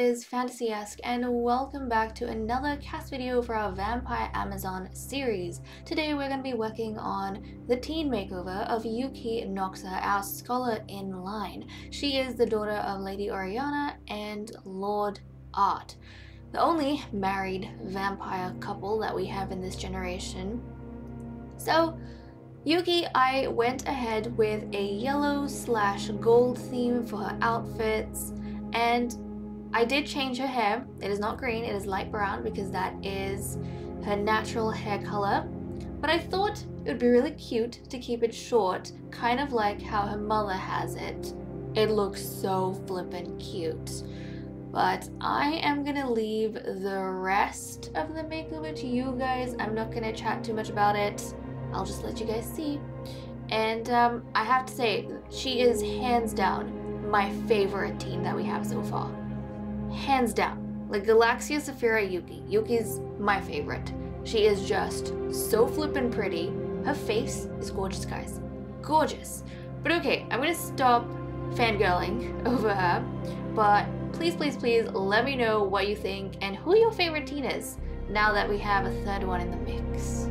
guys, Fantasy-esque, and welcome back to another cast video for our Vampire Amazon series. Today we're going to be working on the teen makeover of Yuki Noxa, our scholar in line. She is the daughter of Lady Oriana and Lord Art, the only married vampire couple that we have in this generation. So Yuki, I went ahead with a yellow/gold theme for her outfits, and I did change her hair. It is not green, it is light brown because that is her natural hair color. But I thought it would be really cute to keep it short, kind of like how her mother has it. It looks so flippin' cute. But I am gonna leave the rest of the makeover to you guys. I'm not gonna chat too much about it. I'll just let you guys see. And I have to say, she is hands down my favorite teen that we have so far. Hands down. Like Galaxia Saphira Yuki. Yuki's my favorite. She is just so flippin' pretty. Her face is gorgeous, guys. Gorgeous. But okay, I'm gonna stop fangirling over her. But please, please, please let me know what you think and who your favorite teen is now that we have a third one in the mix.